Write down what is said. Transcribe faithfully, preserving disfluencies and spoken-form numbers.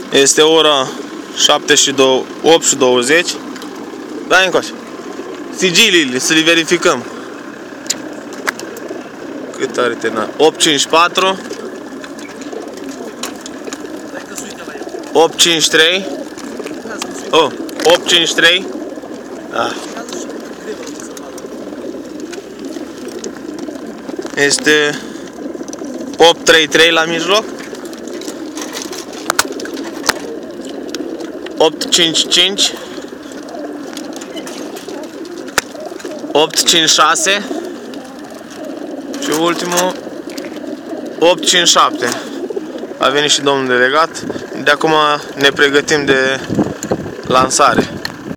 Este ora șapte și opt și douăzeci. Da, încoace. Sigiliile, să le verificăm. Cât are terminat? opt cincizeci și patru. opt cincizeci și trei. Oh, opt cincizeci și trei. Da. Este opt treizeci și trei la mijloc. opt cincizeci și cinci. opt cincizeci și șase. Și ultimul opt cincizeci și șapte. A venit și domnul delegat. De acum ne pregătim de lansare.